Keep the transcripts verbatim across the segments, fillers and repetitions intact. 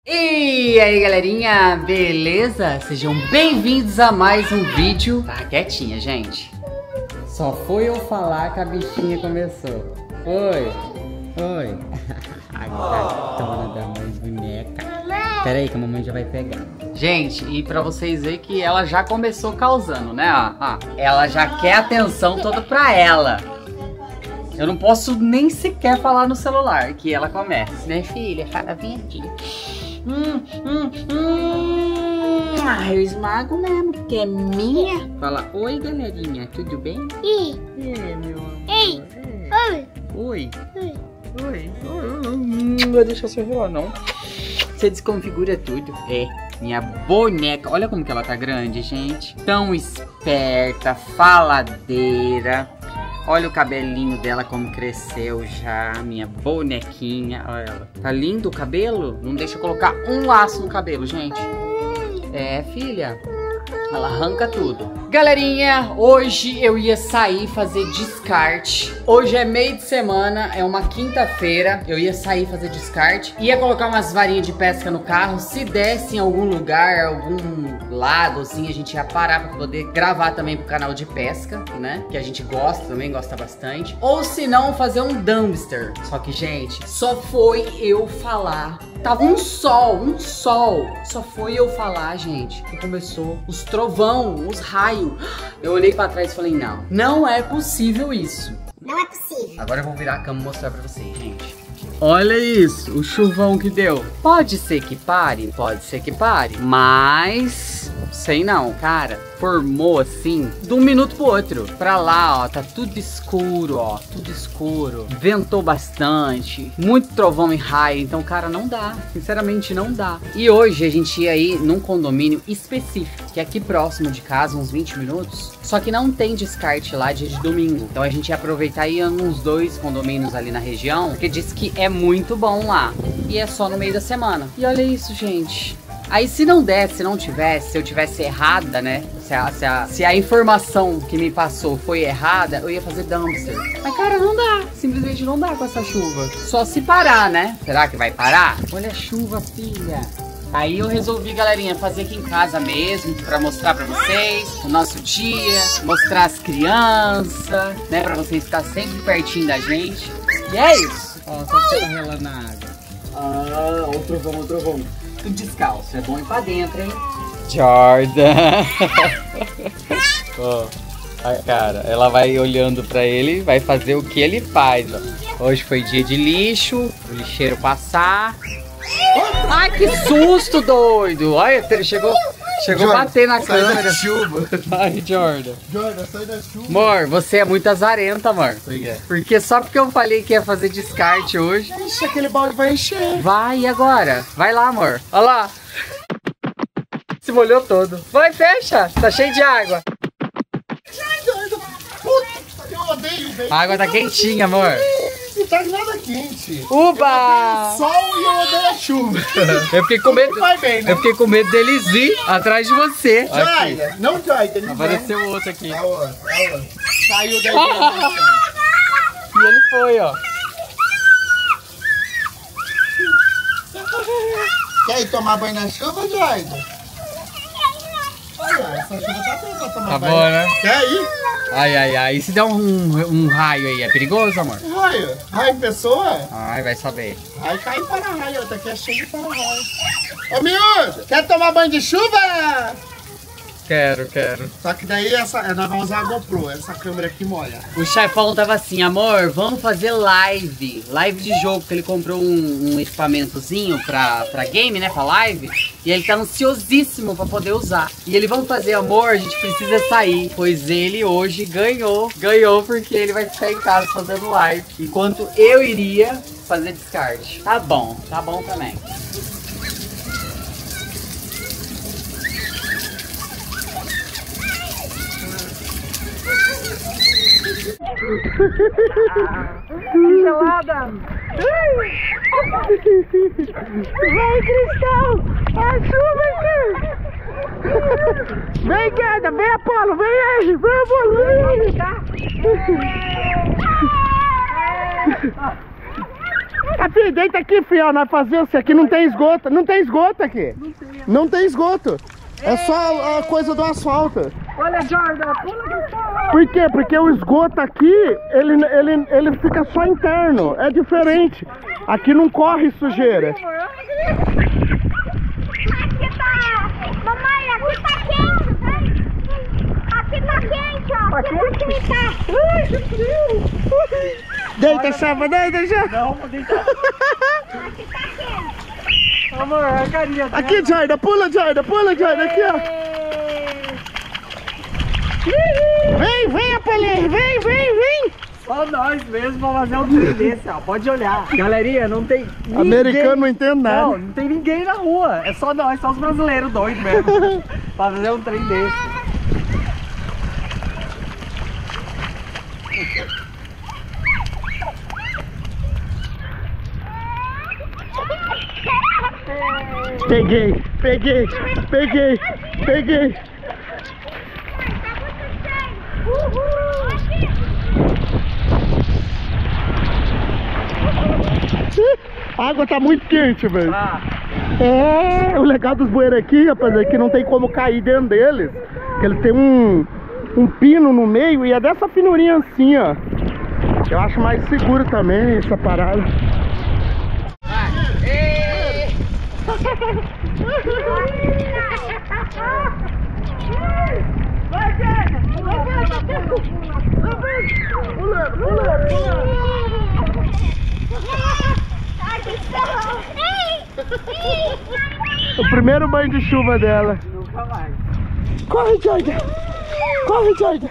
E aí galerinha, beleza? Sejam bem-vindos a mais um vídeo. Tá quietinha, gente. Só foi eu falar que a bichinha começou. Oi, oi. Ai, tá dona da mãe boneca. Pera aí que a mamãe já vai pegar. Gente, e pra vocês verem que ela já começou causando, né? Ó, ó, ela já quer atenção toda pra ela. Eu não posso nem sequer falar no celular que ela começa. Minha filha, fala, vem aqui. Hum, hum, hum. Ah, eu esmago mesmo, porque é minha. Fala, oi galerinha, tudo bem? Oi. É, meu amor. Ei. É. Oi. Oi. Oi. Oi. Não vai deixar você enrolar, não. Você desconfigura tudo. É, minha boneca. Olha como que ela tá grande, gente. Tão esperta, faladeira. Olha o cabelinho dela como cresceu já, minha bonequinha. Olha ela. Tá lindo o cabelo? Não deixa eu colocar um laço no cabelo, gente. É, filha. Ela arranca tudo. Galerinha, hoje eu ia sair fazer descarte. Hoje é meio de semana, é uma quinta-feira. Eu ia sair fazer descarte. Ia colocar umas varinhas de pesca no carro. Se desse em algum lugar, algum lago, assim, a gente ia parar pra poder gravar também pro canal de pesca, né? Que a gente gosta também, gosta bastante. Ou se não, fazer um dumpster. Só que, gente, só foi eu falar. Tava um sol, um sol. Só foi eu falar, gente, que começou os trovão, os raios. Eu olhei pra trás e falei, não, não é possível isso. Não é possível. Agora eu vou virar a cama e mostrar pra vocês, gente. Olha isso, o chuvão que deu. Pode ser que pare, pode ser que pare, mas sei não, cara, formou assim de um minuto pro outro. Pra lá, ó, tá tudo escuro, ó, tudo escuro. Ventou bastante, muito trovão e raio, então, cara, não dá, sinceramente não dá. E hoje a gente ia ir num condomínio específico, que é aqui próximo de casa, uns vinte minutos. Só que não tem descarte lá dia de domingo, então a gente ia aproveitar e ir nos dois condomínios ali na região, porque disse que é muito bom lá. E é só no meio da semana. E olha isso, gente. Aí se não desse, se não tivesse, se eu tivesse errada, né? Se a, se, a, se a informação que me passou foi errada, eu ia fazer dumpster. Mas cara, não dá. Simplesmente não dá com essa chuva. Só se parar, né? Será que vai parar? Olha a chuva, filha. Aí eu resolvi, galerinha, fazer aqui em casa mesmo, pra mostrar pra vocês o nosso dia, mostrar as crianças, né? Pra vocês ficarem sempre pertinho da gente. E é isso. Ó, só você tá relando na água. Ah, o trovão, o trovão. Tudo descalço, é bom ir pra dentro, hein? Jordan! Ó, a cara, ela vai olhando pra ele, vai fazer o que ele faz, ó. Hoje foi dia de lixo, o lixeiro passar. Ai, que susto, doido! Olha, ele chegou, chegou Jordan, a bater na câmera. Da chuva. Ai, Jordan. Jordan, sai da chuva. Amor, você é muito azarenta, amor. Porque só porque eu falei que ia fazer descarte hoje. Ixi, aquele balde vai encher. Vai, e agora? Vai lá, amor. Olha lá. Se molhou todo. Vai, fecha. Tá cheio de água. Ai, doido. Puta, eu odeio, velho. A água tá quentinha, amor. Não tá nada quente. Uba! Eu odeio o sol e eu odeio a chuva. Eu fiquei com medo. Vai bem, né? Eu fiquei com medo deles ir atrás de você. Jordan, não Jordan, ele apareceu vem. Outro aqui. É o outro, é o outro. Saiu daí. E ele foi, ó. Quer ir tomar banho na chuva, Jordan? Olha, essa chuva tá boa pra tomar tá banho. Tá bom, né? Quer ir? Ai, ai, ai. E se der um, um raio aí, é perigoso, amor? Raio? Raio em pessoa? Ai, vai saber. Aí cai para raio, outra aqui é cheio de para raio. Ô, miúdo, quer tomar banho de chuva? Quero, quero. Só que daí essa, nós vamos usar a GoPro, essa câmera aqui molha. O chefão tava assim, amor, vamos fazer live. Live de jogo, porque ele comprou um, um equipamentozinho pra, pra game, né, pra live. E ele tá ansiosíssimo pra poder usar. E ele, vamos fazer, amor, a gente precisa sair. Pois ele hoje ganhou, ganhou porque ele vai ficar em casa fazendo live. Enquanto eu iria fazer descarte. Tá bom, tá bom também. Que gelada! Vem, Cristão! A chuva aqui! Vem, Gueda! Vem, Apolo! Vem aí! Vem, Apolo! Vem aí! Ah, filho, deita aqui, filho, nós fazemos. Aqui não tem esgoto. Não tem esgoto aqui. Não tem, não tem esgoto. É só a coisa do asfalto. Olha, Jordan, pula aqui. Por quê? Porque o esgoto aqui, ele, ele, ele fica só interno. É diferente. Aqui não corre sujeira. Aqui tá... Mamãe, aqui tá quente, né? Aqui tá quente, ó. Tá quente? Aqui tá... Ai, que frio. Deita, chapa, deita, chapa. Não, vou deitar. Aqui tá quente. Amor, a carinha dela. Aqui, Jordan, pula, Jordan, pula, Jordan, aqui, ó. Vem, vem, Apolinho, vem, vem, vem. Só nós mesmo vamos fazer um trem desse, ó. Pode olhar. Galerinha, não tem ninguém. Americano não entende nada. Não, não tem ninguém na rua. É só nós, só os brasileiros doidos mesmo. Pra fazer um trem desse. Peguei, peguei, peguei, peguei. A água tá muito quente, velho. Ah. É, o legal dos bueiros aqui, rapaz, é que não tem como cair dentro deles. Porque ele tem um, um pino no meio e é dessa finurinha assim, ó. Eu acho mais seguro também essa parada. Vai, Jordan! Vai, pulando, pulando, pulando. O primeiro banho de chuva dela. Nunca mais. Corre, Jordan! Corre, Jordan!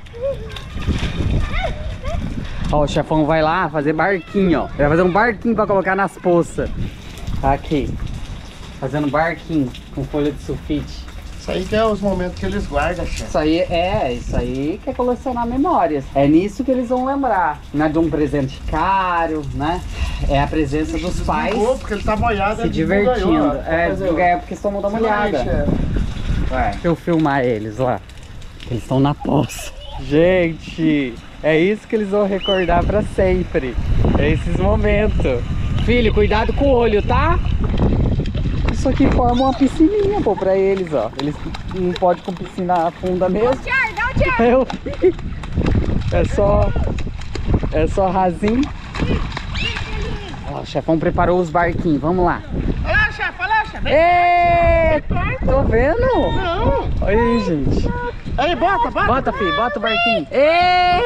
Ó, o chefão vai lá fazer barquinho, ó. Ele vai fazer um barquinho pra colocar nas poças. Aqui. Fazendo barquinho com folha de sulfite. Isso aí que é os momentos que eles guardam, chefe. Isso aí é, isso aí que é colecionar memórias. É nisso que eles vão lembrar. Não é de um presente caro, né? É a presença dos pais Porque ele tá molhado, se divertindo. É, é porque estão mudando uma olhada. Vai. Deixa eu filmar eles lá. Eles estão na poça. Gente, é isso que eles vão recordar pra sempre. É esses momentos. Filho, cuidado com o olho, tá? Isso aqui forma uma piscininha, pô, pra eles, ó. Eles não podem com piscina funda mesmo. Eu... É só... É só rasinho. Ó, o chefão preparou os barquinhos, vamos lá. Olha lá, chefe, olha lá, chefe. Ê! Tô vendo? Não. Olha aí, gente. Aí, bota, bota. Bota, filho, bota o barquinho. Ê!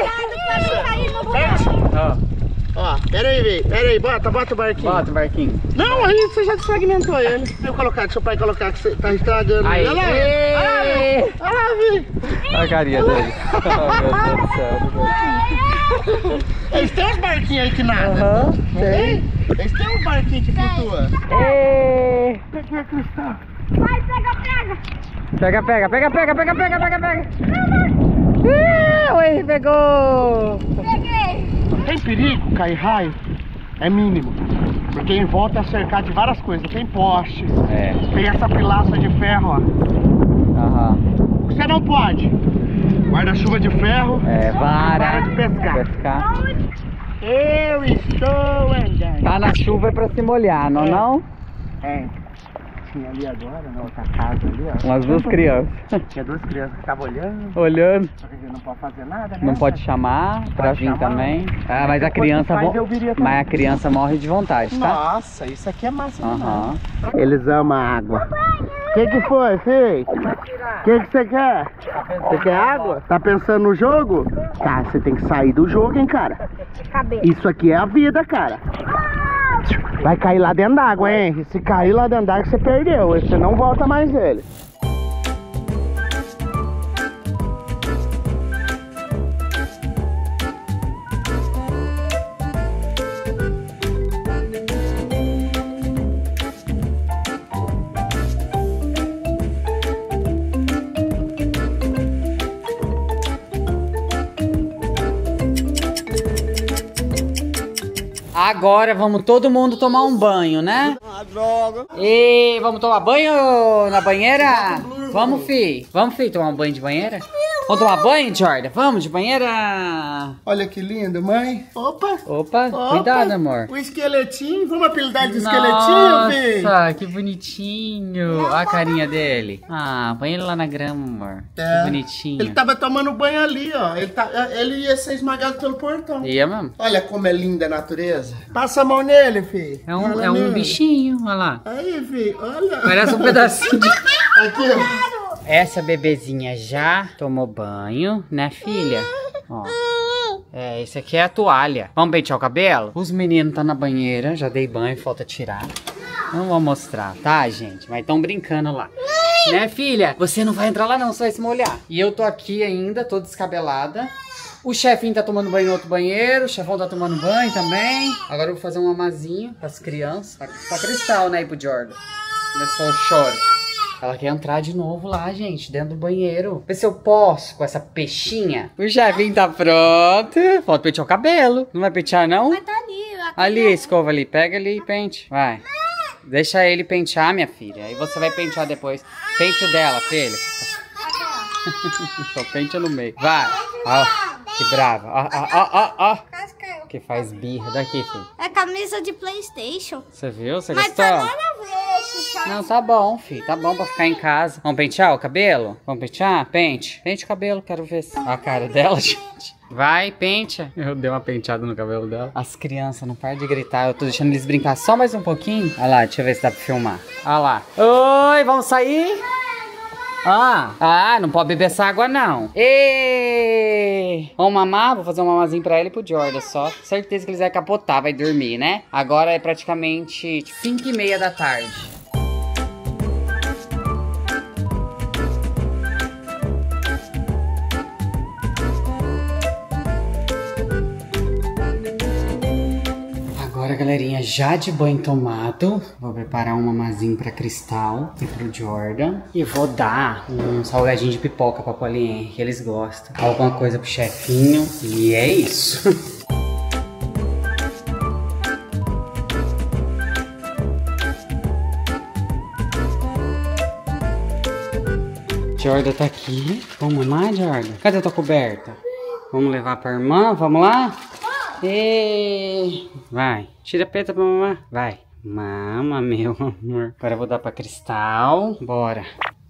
Ó, Ó, pera aí, velho. Pera aí, bota, bota o barquinho. bota o barquinho. Não, aí você já desfragmentou ele. Deixa eu colocar, deixa o pai colocar que você tá estragando. Aí. Olha lá, Ê! olha lá, velho. Olha lá, velho. Olha a carinha dele. Oh, meu Deus do céu. Eles têm uns barquinhos aí que nada. Aham, Não tem? Eles têm uns barquinhos que flutuam. Ê! Peguei, Cristal. Vai, pega, pega. Pega, pega, pega, pega, pega, pega, pega, pega. Ih, o Henry pegou. Peguei. Tem perigo cair raio? É mínimo. Porque em volta é cercado de várias coisas. Tem poste, É. tem essa pilaça de ferro, ó. Aham. O que você não pode? Guarda-chuva de ferro. É, vara. Vara de pescar. pescar. Eu estou andando. Tá na chuva é pra se molhar, não é não? É. Tinha ali agora, na outra casa ali, ó. Umas duas crianças. Tinha duas crianças que estavam olhando. Olhando. Só que não pode fazer nada, né? Não pode chamar pra Pode vir chamar. também. Ah, mas a Depois criança faz, vo- eu viria também. Mas a criança morre de vontade, tá? Nossa, isso aqui é massa Aham. Eles amam a água. O que que foi, filho? O que que você quer? Você quer água? Tá pensando no jogo? Cara, você tem que sair do jogo, hein, cara? Cabeça. Isso aqui é a vida, cara. Vai cair lá dentro d'água, hein? Se cair lá dentro d'água, você perdeu. Você não volta mais dele. Agora vamos todo mundo tomar um banho, né? Ah, droga. E vamos tomar banho na banheira? Vamos, fi. Vamos, fi, tomar um banho de banheira? Vamos tomar banho, Jordan? Vamos de banheira? Olha que lindo, mãe. Opa. Opa, Opa. Cuidado, amor. O esqueletinho. Vamos apelidar de esqueletinho, Vi? Nossa, que bonitinho. Olha a carinha dele. Ah, põe ele lá na grama, amor. É. Que bonitinho. Ele tava tomando banho ali, ó. Ele, tá, ele ia ser esmagado pelo portão. Ia mesmo? Olha como é linda a natureza. Passa a mão nele, filho. É um, Olha é um nele. bichinho, olha lá. Aí, filho, olha. Parece um pedacinho de... Aqui, ó. Essa bebezinha já tomou banho, né, filha? Ó. É, esse aqui é a toalha. Vamos pentear o cabelo? Os meninos tá na banheira, já dei banho, falta tirar. Não vou mostrar, tá, gente? Mas tão brincando lá. Né, filha? Você não vai entrar lá não, você vai se molhar. E eu tô aqui ainda, tô descabelada. O chefinho tá tomando banho no outro banheiro, o chefão tá tomando banho também. Agora eu vou fazer um amazinho pras crianças, pra, pra Cristal, né, e pro Jordan. Começou o choro. Ela quer entrar de novo lá, gente, dentro do banheiro. Vê se eu posso com essa peixinha. O chefinho tá pronto. Falta pentear o cabelo. Não vai pentear, não? Mas tá ali. Aqui Ali, a escova ali. Pega ali e pente. Vai. Deixa ele pentear, minha filha. Aí você vai pentear depois. Pente o dela, filha. Só pente no meio. Vai. Ó, que brava. Ó, ó, ó, ó, ó. Que faz birra. Daqui, filho. É camisa de PlayStation. Você viu? Você Mas gostou? tá nada a ver esse short. Não, tá bom, filho. Tá bom pra ficar em casa. Vamos pentear o cabelo? Vamos pentear? Pente. Pente o cabelo, quero ver a cara dela, gente. Vai, penteia. Eu dei uma penteada no cabelo dela. As crianças não param de gritar. Eu tô deixando eles brincar só mais um pouquinho. Olha lá, deixa eu ver se dá pra filmar. Olha lá. Oi, vamos sair? Ah, ah, não pode beber essa água, não. Ê! Vamos mamar? Vou fazer um mamazinho pra ela e pro Jordan só. Certeza que eles vão capotar, vai dormir, né? Agora é praticamente cinco e meia da tarde. Agora, galerinha, já de banho tomado, vou preparar um mamazinho pra Cristal e pro Jordan. E vou dar um salgadinho de pipoca pra Paulinha, que eles gostam. Alguma coisa pro chefinho. E é isso. Jordan tá aqui. Vamos lá, Jordan? Cadê a tua coberta? Vamos levar pra irmã? Vamos lá? E... Vai, tira a peta pra mamar. Vai, mama, meu amor. Agora eu vou dar pra Cristal. Bora.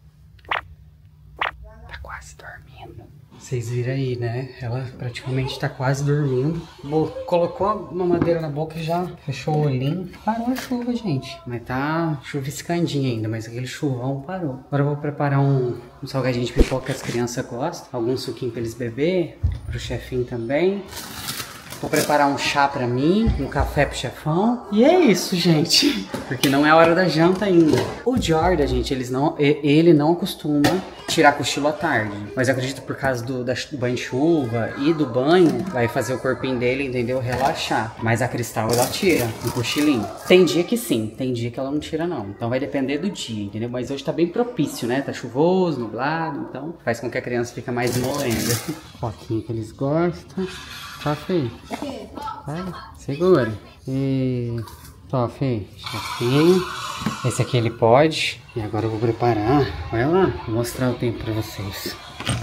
Tá quase dormindo. Vocês viram aí, né? Ela praticamente tá quase dormindo. Bo colocou a mamadeira na boca e já fechou o olhinho. Parou a chuva, gente. Mas tá chuviscandinho ainda, mas aquele chuvão parou. Agora eu vou preparar um, um salgadinho de pipoca que as crianças gostam. Algum suquinho pra eles beber. Pro chefinho também. Vou preparar um chá pra mim, um café pro chefão. E é isso, gente. Porque não é hora da janta ainda. O Jordan, gente, eles não, ele não costuma tirar cochilo à tarde. Mas eu acredito por causa do, da, do banho de chuva e do banho, vai fazer o corpinho dele, entendeu? Relaxar. Mas a Cristal, ela tira um cochilinho. Tem dia que sim, tem dia que ela não tira não. Então vai depender do dia, entendeu? Mas hoje tá bem propício, né? Tá chuvoso, nublado, então faz com que a criança fique mais molenga. Foquinha que eles gostam. Tá, Fê? Vai, segura. E... Tó, Fê, chefinho. Esse aqui ele pode. E agora eu vou preparar. Olha lá, vou mostrar o tempo pra vocês.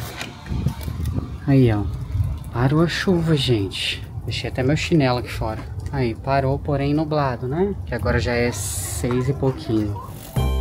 Aí, ó. Parou a chuva, gente. Deixei até meu chinelo aqui fora. Aí, parou, porém nublado, né? Que agora já é seis e pouquinho.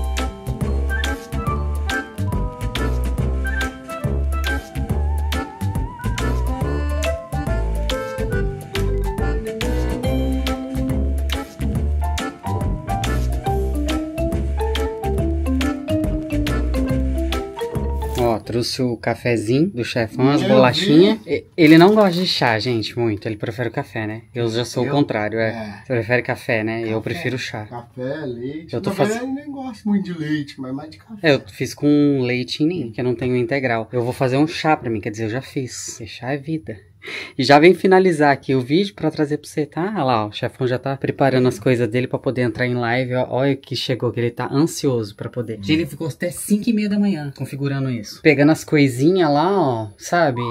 Ó, trouxe o cafezinho do chefão, as bolachinhas. Ele não gosta de chá, gente, muito. Ele prefere o café, né? Eu já sou eu? o contrário, é. é. Você prefere café, né? Café, eu prefiro chá. Café, leite. Eu tô fazendo. Eu nem gosto muito de leite, mas mais de café. É, eu fiz com leite em mim, que eu não tenho integral. Eu vou fazer um chá pra mim, quer dizer, eu já fiz. E chá é vida. E já vem finalizar aqui o vídeo pra trazer pra você, tá? Olha lá, ó, o chefão já tá preparando as coisas dele pra poder entrar em live. Ó, olha que chegou, que ele tá ansioso pra poder. Ele ficou até cinco e meia da manhã configurando isso. Pegando as coisinhas lá, ó, sabe?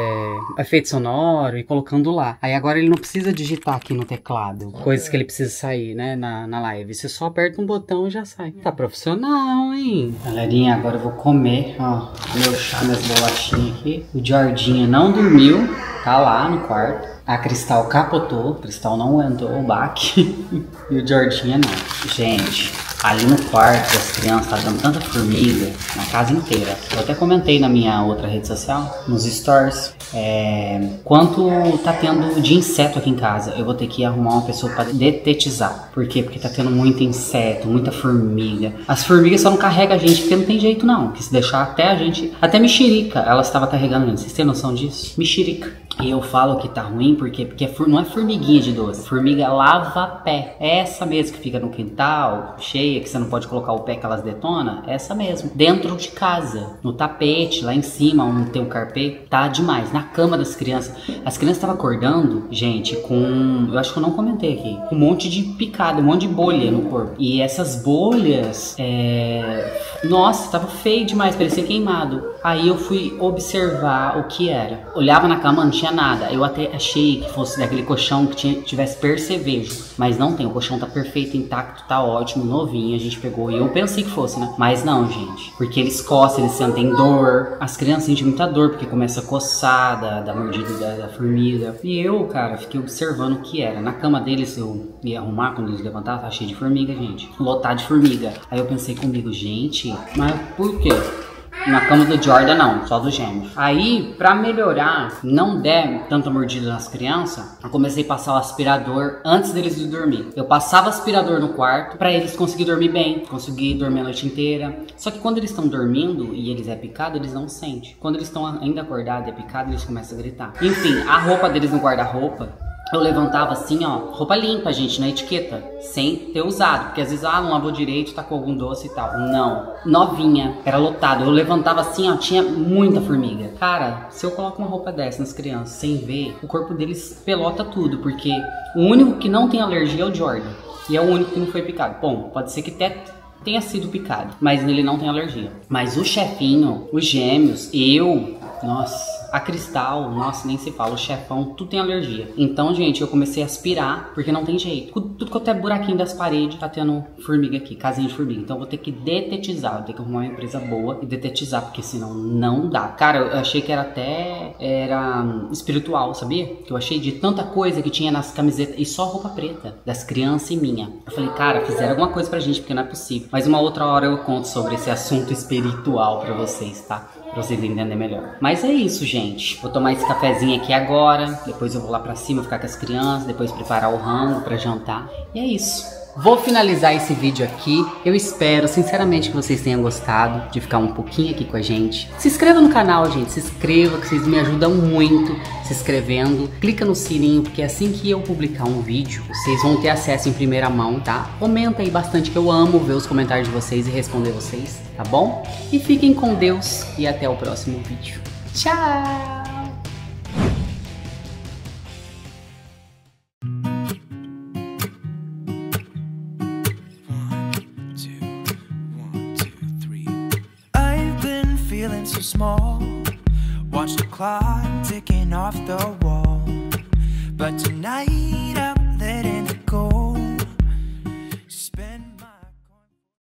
É, efeito sonoro e colocando lá. Aí agora ele não precisa digitar aqui no teclado coisas que ele precisa sair, né, na, na live. Você só aperta um botão e já sai. Tá profissional, hein? Galerinha, agora eu vou comer, ó, meu chá, minhas bolachinhas aqui. O Jordinha não dormiu. Tá lá no quarto. A Cristal capotou. A Cristal não aguentou o baque. E o Jordinha não. Gente, ali no quarto das crianças tá dando tanta formiga. Na casa inteira. Eu até comentei na minha outra rede social, nos stories. É, quanto tá tendo de inseto aqui em casa. Eu vou ter que arrumar uma pessoa pra detetizar. Por quê? Porque tá tendo muito inseto, muita formiga. As formigas só não carregam a gente porque não tem jeito não. Que se deixar até a gente... Até mexerica ela estava carregando a gente. Vocês têm noção disso? Mexerica. E eu falo que tá ruim porque, porque não é formiguinha de doce. Formiga lava-pé. É essa mesmo que fica no quintal, cheia, que você não pode colocar o pé que elas detonam. É essa mesmo. Dentro de casa, no tapete, lá em cima, onde tem o carpê, tá demais. Na cama das crianças. As crianças estavam acordando, gente, com... Eu acho que eu não comentei aqui. Com um monte de picada, um monte de bolha no corpo. E essas bolhas, é... Nossa, tava feio demais, parecia queimado. Aí eu fui observar o que era. Olhava na cama, não tinha nada. Eu até achei que fosse daquele colchão que tinha, tivesse percevejo. Mas não tem, o colchão tá perfeito, intacto, tá ótimo, novinho. A gente pegou e eu pensei que fosse, né? Mas não, gente. Porque eles coçam, eles sentem dor. As crianças sentem muita dor porque começa a coçar da, da mordida da, da formiga. E eu, cara, fiquei observando o que era. Na cama deles eu ia arrumar quando eles levantavam, tava cheio de formiga, gente. Lotado de formiga. Aí eu pensei comigo, gente, mas por quê? Na cama do Jordan não, só do gêmeo. Aí, pra melhorar, não der tanta mordida nas crianças, eu comecei a passar o aspirador antes deles de dormir. Eu passava o aspirador no quarto pra eles conseguirem dormir bem, conseguir dormir a noite inteira. Só que quando eles estão dormindo e eles é picado, eles não sentem. Quando eles estão ainda acordados e é picado, eles começam a gritar. Enfim, a roupa deles no guarda-roupa, eu levantava assim, ó, roupa limpa, gente, na etiqueta, sem ter usado, porque às vezes, ah, não lavou direito, tá com algum doce e tal. Não, novinha, era lotado. Eu levantava assim, ó, tinha muita formiga. Cara, se eu coloco uma roupa dessa nas crianças sem ver, o corpo deles pelota tudo, porque o único que não tem alergia é o Jordan, e é o único que não foi picado. Bom, pode ser que até tenha sido picado, mas ele não tem alergia. Mas o chefinho, os gêmeos, eu, nossa... A Cristal, nossa, nem se fala, o chefão, tudo tem alergia. Então, gente, eu comecei a aspirar, porque não tem jeito. Tudo que eu tenho buraquinho das paredes, tá tendo formiga aqui, casinha de formiga. Então eu vou ter que detetizar, vou ter que arrumar uma empresa boa e detetizar, porque senão não dá. Cara, eu achei que era até, era um, espiritual, sabia? Que eu achei de tanta coisa que tinha nas camisetas, e só roupa preta, das crianças e minha. Eu falei, cara, fizeram alguma coisa pra gente, porque não é possível. Mas uma outra hora eu conto sobre esse assunto espiritual pra vocês, tá? Pra vocês entenderem melhor. Mas é isso, gente. Vou tomar esse cafezinho aqui agora. Depois eu vou lá pra cima ficar com as crianças. Depois preparar o rango pra jantar. E é isso. Vou finalizar esse vídeo aqui. Eu espero, sinceramente, que vocês tenham gostado de ficar um pouquinho aqui com a gente. Se inscreva no canal, gente. Se inscreva, que vocês me ajudam muito se inscrevendo. Clica no sininho, porque assim que eu publicar um vídeo, vocês vão ter acesso em primeira mão, tá? Comenta aí bastante, que eu amo ver os comentários de vocês e responder vocês, tá bom? E fiquem com Deus e até o próximo vídeo. Tchau! So small, watch the clock ticking off the wall. But tonight I